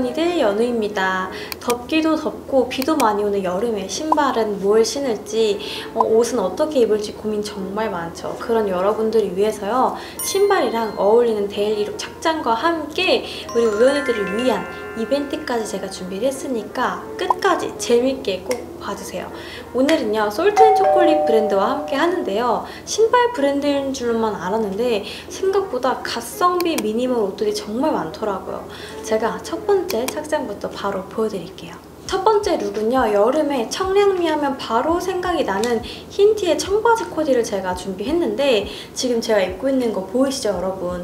굿모닝이들 연우입니다. 덥기도 덥고 비도 많이 오는 여름에 신발은 뭘 신을지 옷은 어떻게 입을지 고민 정말 많죠. 그런 여러분들을 위해서요. 신발이랑 어울리는 데일리룩 착장과 함께 우리 우연이들을 위한 이벤트까지 제가 준비를 했으니까 끝까지 재밌게 꼭 봐주세요. 오늘은요 솔트앤초콜릿 브랜드와 함께 하는데요. 신발 브랜드인 줄만 알았는데 생각보다 가성비 미니멀 옷들이 정말 많더라고요. 제가 첫 번째 착장부터 바로 보여드릴게요. 첫 번째 룩은요, 여름에 청량미 하면 바로 생각이 나는 흰티의 청바지 코디를 제가 준비했는데 지금 제가 입고 있는 거 보이시죠 여러분?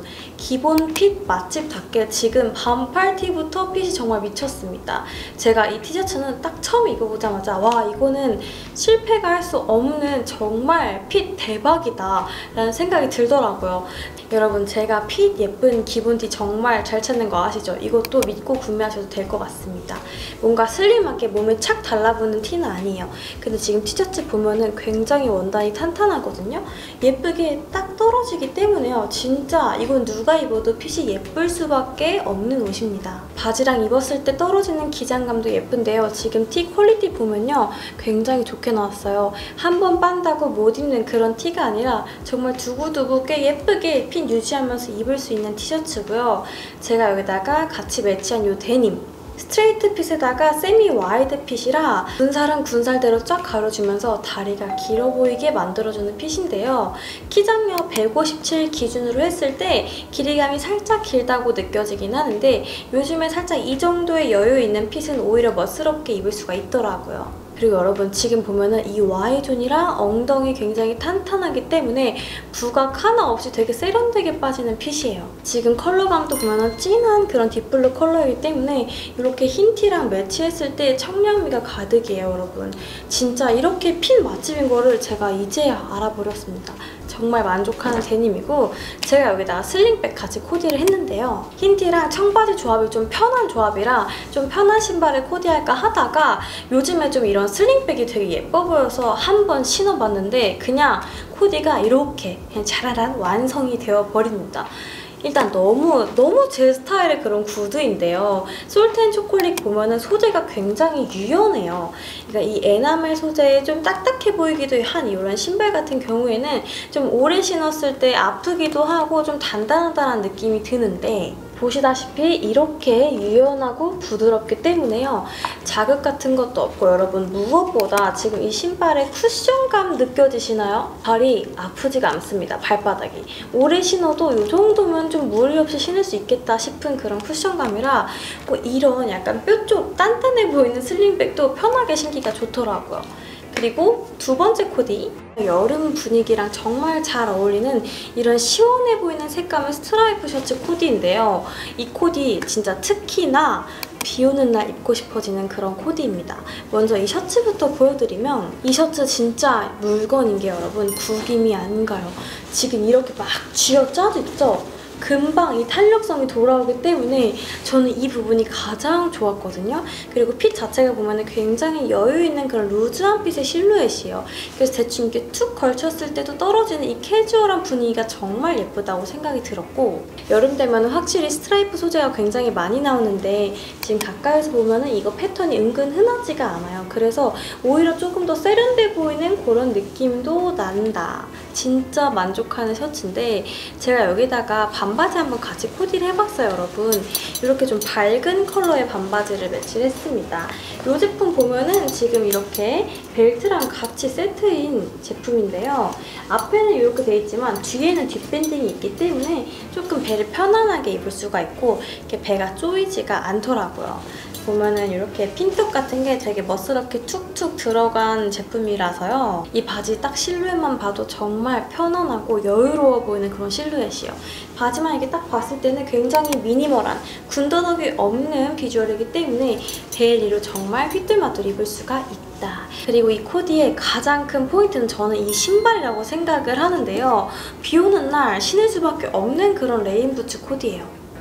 기본 핏 맛집답게 지금 반팔 티부터 핏이 정말 미쳤습니다. 제가 이 티셔츠는 딱 처음 입어보자마자 와, 이거는 실패가 할 수 없는 정말 핏 대박이다 라는 생각이 들더라고요. 여러분, 제가 핏 예쁜 기본 티 정말 잘 찾는 거 아시죠? 이것도 믿고 구매하셔도 될 것 같습니다. 뭔가 슬림하게 몸에 착 달라붙는 티는 아니에요. 근데 지금 티셔츠 보면은 굉장히 원단이 탄탄하거든요. 예쁘게 딱 떨어지기 때문에요. 진짜 이건 누가 입어도 핏이 예쁠 수밖에 없는 옷입니다. 바지랑 입었을 때 떨어지는 기장감도 예쁜데요. 지금 티 퀄리티 보면요. 굉장히 좋게 나왔어요. 한 번 빤다고 못 입는 그런 티가 아니라 정말 두고두고 꽤 예쁘게 핏 유지하면서 입을 수 있는 티셔츠고요. 제가 여기다가 같이 매치한 이 데님 스트레이트 핏에다가 세미 와이드 핏이라 군살은 군살대로 쫙 가려주면서 다리가 길어 보이게 만들어주는 핏인데요. 키장녀 157 기준으로 했을 때 길이감이 살짝 길다고 느껴지긴 하는데 요즘에 살짝 이 정도의 여유 있는 핏은 오히려 멋스럽게 입을 수가 있더라고요. 그리고 여러분, 지금 보면은 이 Y존이랑 엉덩이 굉장히 탄탄하기 때문에 부각 하나 없이 되게 세련되게 빠지는 핏이에요. 지금 컬러감도 보면은 진한 그런 딥블루 컬러이기 때문에 이렇게 흰 티랑 매치했을 때 청량미가 가득이에요, 여러분. 진짜 이렇게 핏 맛집인 거를 제가 이제야 알아버렸습니다. 정말 만족하는 데님이고, 제가 여기다가 슬링백 같이 코디를 했는데요. 흰 티랑 청바지 조합이 좀 편한 조합이라 좀 편한 신발을 코디할까 하다가 요즘에 좀 이런 슬링백이 되게 예뻐 보여서 한번 신어봤는데 그냥 코디가 이렇게 그냥 자라란 완성이 되어버립니다. 일단 너무 제 스타일의 그런 구두인데요. 솔트앤초콜릿 보면은 소재가 굉장히 유연해요. 그러니까 이 에나멜 소재에 좀 딱딱해 보이기도 한 이런 신발 같은 경우에는 좀 오래 신었을 때 아프기도 하고 좀 단단하다는 느낌이 드는데 보시다시피 이렇게 유연하고 부드럽기 때문에요. 자극 같은 것도 없고 여러분, 무엇보다 지금 이 신발의 쿠션감 느껴지시나요? 발이 아프지가 않습니다. 발바닥이. 오래 신어도 이 정도면 좀 무리 없이 신을 수 있겠다 싶은 그런 쿠션감이라 뭐 이런 약간 뾰족 단단해 보이는 슬링백도 편하게 신기가 좋더라고요. 그리고 두 번째 코디, 여름 분위기랑 정말 잘 어울리는 이런 시원해 보이는 색감의 스트라이프 셔츠 코디인데요. 이 코디 진짜 특히나 비 오는 날 입고 싶어지는 그런 코디입니다. 먼저 이 셔츠부터 보여드리면 이 셔츠 진짜 물건인 게 여러분 구김이 안 가요. 지금 이렇게 막 쥐어짜져 있죠? 금방 이 탄력성이 돌아오기 때문에 저는 이 부분이 가장 좋았거든요. 그리고 핏 자체가 보면 굉장히 여유 있는 그런 루즈한 핏의 실루엣이에요. 그래서 대충 이렇게 툭 걸쳤을 때도 떨어지는 이 캐주얼한 분위기가 정말 예쁘다고 생각이 들었고, 여름 되면 확실히 스트라이프 소재가 굉장히 많이 나오는데 지금 가까이서 보면 이거 패턴이 은근 흔하지가 않아요. 그래서 오히려 조금 더 세련돼 보이는 그런 느낌도 난다. 진짜 만족하는 셔츠인데 제가 여기다가 반바지 한번 같이 코디를 해봤어요, 여러분. 이렇게 좀 밝은 컬러의 반바지를 매치를 했습니다. 이 제품 보면은 지금 이렇게 벨트랑 같이 세트인 제품인데요. 앞에는 이렇게 돼 있지만 뒤에는 뒷밴딩이 있기 때문에 조금 배를 편안하게 입을 수가 있고 이렇게 배가 조이지가 않더라고요. 보면은 이렇게 핀턱 같은 게 되게 멋스럽게 툭툭 들어간 제품이라서요. 이 바지 딱 실루엣만 봐도 정말 편안하고 여유로워 보이는 그런 실루엣이에요. 바지만 이렇게 딱 봤을 때는 굉장히 미니멀한 군더더기 없는 비주얼이기 때문에 데일리로 정말 휘뚤마뚤 입을 수가 있다. 그리고 이 코디의 가장 큰 포인트는 저는 이 신발이라고 생각을 하는데요. 비 오는 날 신을 수밖에 없는 그런 레인부츠 코디예요.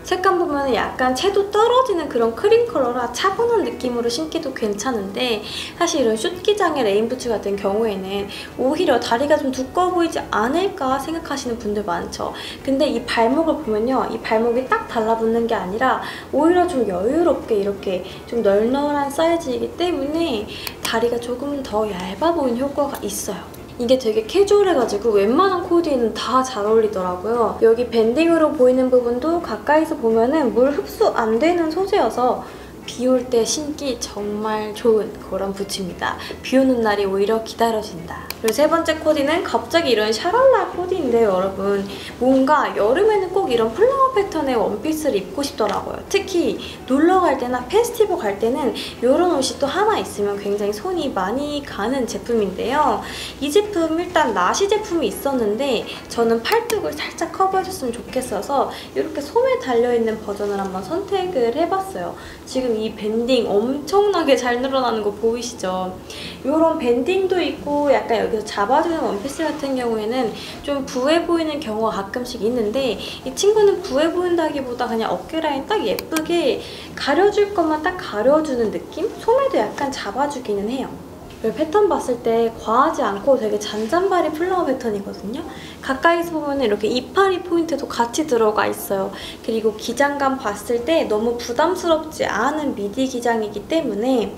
색감 보면 약간 채도 떨어지는 그런 크림 컬러라 차분한 느낌으로 신기도 괜찮은데 사실 이런 숏 기장의 레인부츠 같은 경우에는 오히려 다리가 좀 두꺼워 보이지 않을까 생각하시는 분들 많죠. 근데 이 발목을 보면요. 이 발목이 딱 달라붙는 게 아니라 오히려 좀 여유롭게 이렇게 좀 널널한 사이즈이기 때문에 다리가 조금 더 얇아 보이는 효과가 있어요. 이게 되게 캐주얼해가지고 웬만한 코디에는 다 잘 어울리더라고요. 여기 밴딩으로 보이는 부분도 가까이서 보면은 물 흡수 안 되는 소재여서 비 올 때 신기 정말 좋은 그런 부츠입니다. 비 오는 날이 오히려 기다려진다. 그리고 세 번째 코디는 갑자기 이런 샤랄라 코디인데요, 여러분. 뭔가 여름에는 꼭 이런 플라워 패턴의 원피스를 입고 싶더라고요. 특히 놀러 갈 때나 페스티벌 갈 때는 이런 옷이 또 하나 있으면 굉장히 손이 많이 가는 제품인데요. 이 제품 일단 나시 제품이 있었는데 저는 팔뚝을 살짝 커버해줬으면 좋겠어서 이렇게 소매 달려있는 버전을 한번 선택을 해봤어요. 지금 이 밴딩 엄청나게 잘 늘어나는 거 보이시죠? 이런 밴딩도 있고 약간 여기서 잡아주는 원피스 같은 경우에는 좀 부해 보이는 경우가 가끔씩 있는데 이 친구는 부해 보인다기보다 그냥 어깨 라인 딱 예쁘게 가려줄 것만 딱 가려주는 느낌? 소매도 약간 잡아주기는 해요. 패턴 봤을 때 과하지 않고 되게 잔잔바리 플라워 패턴이거든요. 가까이서 보면 이렇게 이파리 포인트도 같이 들어가 있어요. 그리고 기장감 봤을 때 너무 부담스럽지 않은 미니 기장이기 때문에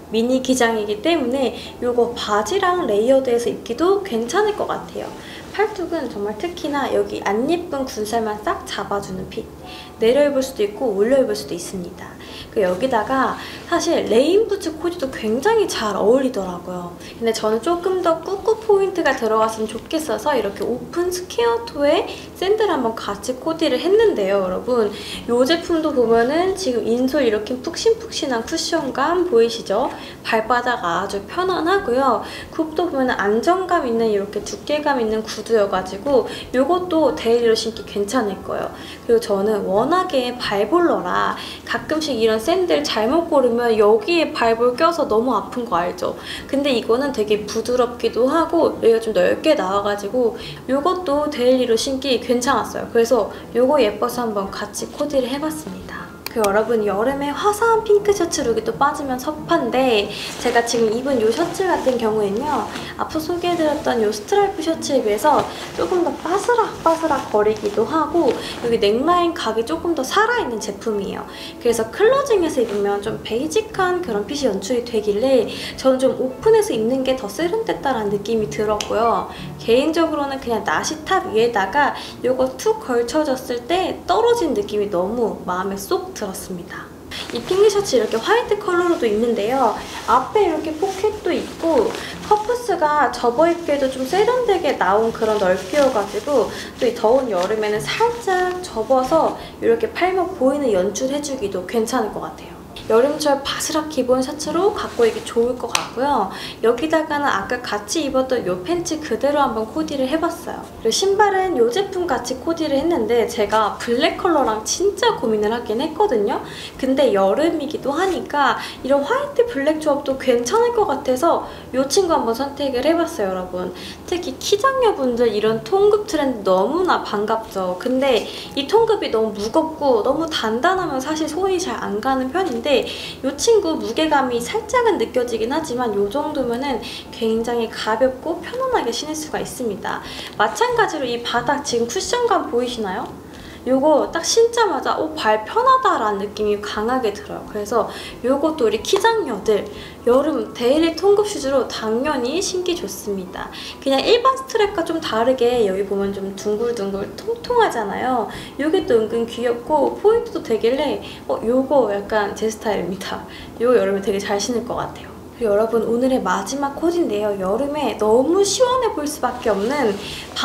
이거 바지랑 레이어드해서 입기도 괜찮을 것 같아요. 팔뚝은 정말 특히나 여기 안 예쁜 군살만 싹 잡아주는 핏. 내려 입을 수도 있고 올려 입을 수도 있습니다. 여기다가 사실 레인부츠 코디도 굉장히 잘 어울리더라고요. 근데 저는 조금 더 꾸꾸 포인트가 들어갔으면 좋겠어서 이렇게 오픈 스퀘어토에 샌들 한번 같이 코디를 했는데요, 여러분. 이 제품도 보면은 지금 인솔 이렇게 푹신푹신한 쿠션감 보이시죠? 발바닥 아주 편안하고요. 굽도 보면은 안정감 있는 이렇게 두께감 있는 구두여가지고 이것도 데일리로 신기 괜찮을 거예요. 그리고 저는 워낙에 발볼러라 가끔씩 이런 샌들 잘못 고르면 여기에 발볼 껴서 너무 아픈 거 알죠? 근데 이거는 되게 부드럽기도 하고 여기가 좀 넓게 나와가지고 이것도 데일리로 신기 괜찮았어요. 그래서 이거 예뻐서 한번 같이 코디를 해봤습니다. 여러분 여름에 화사한 핑크 셔츠 룩이 또 빠지면 섭한데 제가 지금 입은 이 셔츠 같은 경우에는요. 앞서 소개해드렸던 이 스트라이프 셔츠에 비해서 조금 더 바스락 거리기도 하고 여기 넥라인 각이 조금 더 살아있는 제품이에요. 그래서 클로징해서 입으면 좀 베이직한 그런 핏이 연출이 되길래 저는 좀 오픈해서 입는 게 더 세련됐다라는 느낌이 들었고요. 개인적으로는 그냥 나시 탑 위에다가 이거 툭 걸쳐졌을 때 떨어진 느낌이 너무 마음에 쏙 들었습니다. 이 핑크 셔츠 이렇게 화이트 컬러로도 있는데요. 앞에 이렇게 포켓도 있고 커프스가 접어입기에도 좀 세련되게 나온 그런 넓기여가지고 또 이 더운 여름에는 살짝 접어서 이렇게 팔목 보이는 연출해주기도 괜찮을 것 같아요. 여름철 바스락 기본 셔츠로 갖고 입기 좋을 것 같고요. 여기다가는 아까 같이 입었던 이 팬츠 그대로 한번 코디를 해봤어요. 그리고 신발은 이 제품 같이 코디를 했는데 제가 블랙 컬러랑 진짜 고민을 하긴 했거든요. 근데 여름이기도 하니까 이런 화이트 블랙 조합도 괜찮을 것 같아서 이 친구 한번 선택을 해봤어요, 여러분. 특히 키장녀분들 이런 통급 트렌드 너무나 반갑죠. 근데 이 통급이 너무 무겁고 너무 단단하면 사실 손이 잘 안 가는 편인데 이 친구 무게감이 살짝은 느껴지긴 하지만 이 정도면은 굉장히 가볍고 편안하게 신을 수가 있습니다. 마찬가지로 이 바닥 지금 쿠션감 보이시나요? 요거 딱 신자마자 발 편하다라는 느낌이 강하게 들어요. 그래서 요것도 우리 키장녀들 여름 데일리 통급 슈즈로 당연히 신기 좋습니다. 그냥 일반 스트랩과 좀 다르게 여기 보면 좀 둥글둥글 통통하잖아요. 요게 또 은근 귀엽고 포인트도 되길래 요거 약간 제 스타일입니다. 요거 여름에 되게 잘 신을 것 같아요. 그리고 여러분 오늘의 마지막 코디인데요. 여름에 너무 시원해 보일 수밖에 없는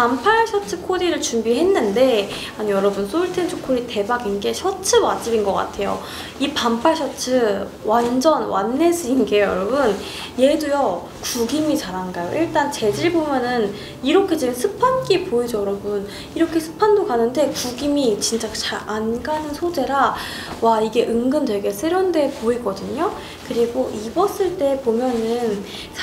반팔 셔츠 코디를 준비했는데 아니 여러분 솔트앤초콜릿 대박인 게 셔츠 맛집인 것 같아요. 이 반팔 셔츠 완전 완네스인 게 여러분 얘도요 구김이 잘 안 가요. 일단 재질 보면은 이렇게 지금 스판기 보이죠 여러분? 이렇게 스판도 가는데 구김이 진짜 잘 안 가는 소재라 와 이게 은근 되게 세련돼 보이거든요. 그리고 입었을 때 아래 보면은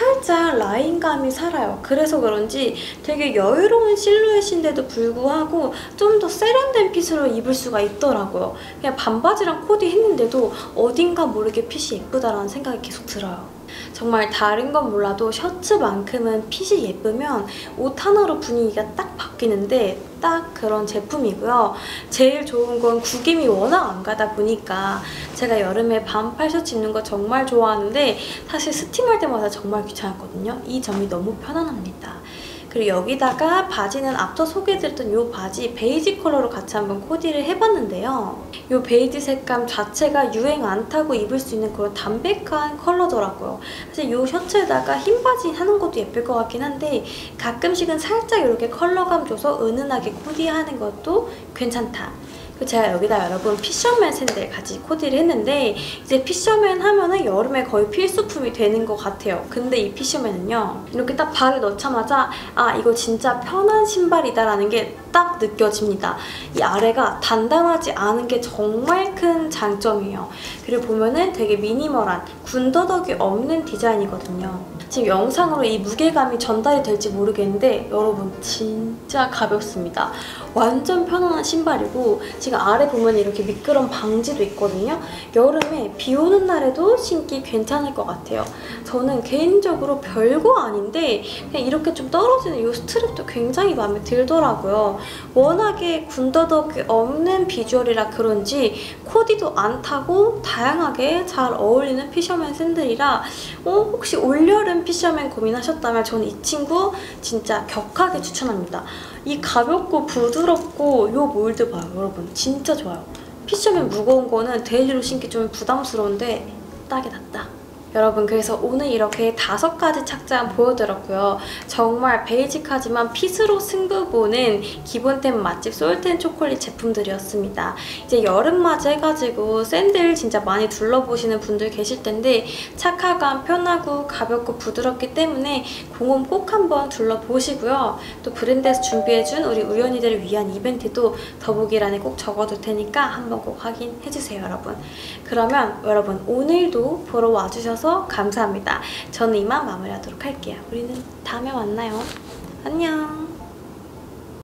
살짝 라인감이 살아요. 그래서 그런지 되게 여유로운 실루엣인데도 불구하고 좀 더 세련된 핏으로 입을 수가 있더라고요. 그냥 반바지랑 코디 했는데도 어딘가 모르게 핏이 예쁘다라는 생각이 계속 들어요. 정말 다른 건 몰라도 셔츠만큼은 핏이 예쁘면 옷 하나로 분위기가 딱 바뀌는데 딱 그런 제품이고요. 제일 좋은 건 구김이 워낙 안 가다 보니까 제가 여름에 반팔 셔츠 입는 거 정말 좋아하는데 사실 스팀할 때마다 정말 귀찮았거든요. 이 점이 너무 편안합니다. 그리고 여기다가 바지는 앞서 소개해드렸던 이 바지 베이지 컬러로 같이 한번 코디를 해봤는데요. 이 베이지 색감 자체가 유행 안 타고 입을 수 있는 그런 담백한 컬러더라고요. 사실 이 셔츠에다가 흰 바지 하는 것도 예쁠 것 같긴 한데 가끔씩은 살짝 이렇게 컬러감 줘서 은은하게 코디하는 것도 괜찮다. 제가 여기다 여러분 피셔맨 샌들 같이 코디를 했는데 이제 피셔맨 하면은 여름에 거의 필수품이 되는 것 같아요. 근데 이 피셔맨은요 이렇게 딱 발을 넣자마자 아 이거 진짜 편한 신발이다라는 게 딱 느껴집니다. 이 아래가 단단하지 않은 게 정말 큰 장점이에요. 그리고 보면은 되게 미니멀한 군더더기 없는 디자인이거든요. 지금 영상으로 이 무게감이 전달이 될지 모르겠는데 여러분 진짜 가볍습니다. 완전 편안한 신발이고 지금 아래 보면 이렇게 미끄럼 방지도 있거든요. 여름에 비 오는 날에도 신기 괜찮을 것 같아요. 저는 개인적으로 별거 아닌데 그냥 이렇게 좀 떨어지는 이 스트랩도 굉장히 마음에 들더라고요. 워낙에 군더더기 없는 비주얼이라 그런지 코디도 안 타고 다양하게 잘 어울리는 피셔맨 샌들이라 혹시 올여름 피셔맨 고민하셨다면 저는 이 친구 진짜 격하게 추천합니다. 이 가볍고 부드럽고 요 몰드 봐요 여러분 진짜 좋아요. 피셔맨 무거운 거는 데일리로 신기 좀 부담스러운데 딱이 낫다. 여러분 그래서 오늘 이렇게 5가지 착장 보여드렸고요. 정말 베이직하지만 핏으로 승부 보는 기본템 맛집 솔텐초콜릿 제품들이었습니다. 이제 여름맞이 해가지고 샌들 진짜 많이 둘러보시는 분들 계실 텐데 착화감 편하고 가볍고 부드럽기 때문에 공홈 꼭 한번 둘러보시고요. 또 브랜드에서 준비해준 우리 우연이들을 위한 이벤트도 더보기란에 꼭 적어둘 테니까 한번 꼭 확인해주세요 여러분. 그러면 여러분 오늘도 보러 와주셔서 감사합니다. 저는 이만 마무리하도록 할게요. 우리는 다음에 만나요. 안녕.